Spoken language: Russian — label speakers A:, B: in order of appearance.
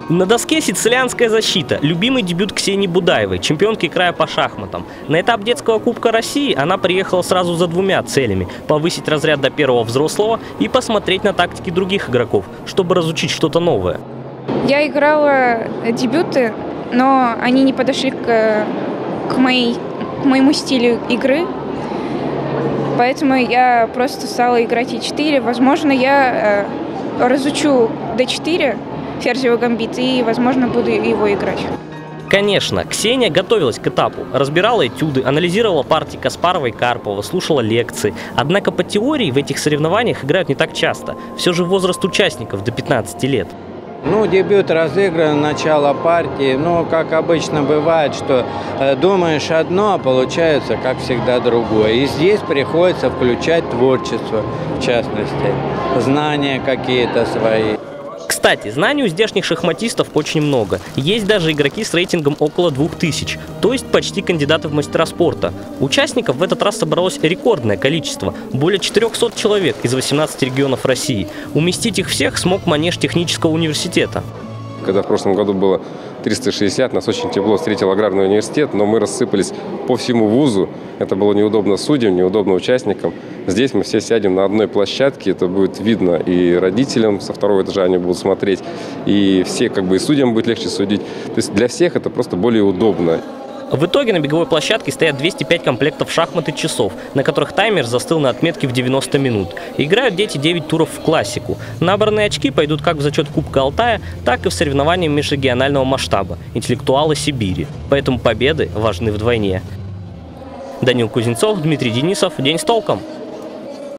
A: На доске сицилианская защита, любимый дебют Ксении Будаевой, чемпионки края по шахматам. На этап детского Кубка России она приехала сразу за двумя целями – повысить разряд до первого взрослого и посмотреть на тактики других игроков, чтобы разучить что-то новое.
B: Я играла дебюты, но они не подошли к моему стилю игры, поэтому я просто стала играть e4. Возможно, я разучу d4, ферзевый гамбит, и, возможно, буду его играть.
A: Конечно, Ксения готовилась к этапу, разбирала этюды, анализировала партии Каспарова и Карпова, слушала лекции. Однако по теории в этих соревнованиях играют не так часто. Все же возраст участников до 15 лет.
C: Дебют разыгран, начало партии. Как обычно бывает, что думаешь одно, а получается, как всегда, другое. И здесь приходится включать творчество, в частности, знания какие-то свои.
A: Кстати, знаний у здешних шахматистов очень много. Есть даже игроки с рейтингом около 2000, то есть почти кандидаты в мастера спорта. Участников в этот раз собралось рекордное количество – более 400 человек из 18 регионов России. Уместить их всех смог манеж технического университета.
D: Когда в прошлом году было 360, нас очень тепло встретил аграрный университет, но мы рассыпались по всему вузу. Это было неудобно судьям, неудобно участникам. Здесь мы все сядем на одной площадке, это будет видно и родителям со второго этажа они будут смотреть, и все и судьям будет легче судить. То есть для всех это просто более удобно.
A: В итоге на беговой площадке стоят 205 комплектов шахмат и часов, на которых таймер застыл на отметке в 90 минут. Играют дети 9 туров в классику. Набранные очки пойдут как в зачет Кубка Алтая, так и в соревнования межрегионального масштаба – интеллектуалы Сибири. Поэтому победы важны вдвойне. Данил Кузнецов, Дмитрий Денисов. День с толком.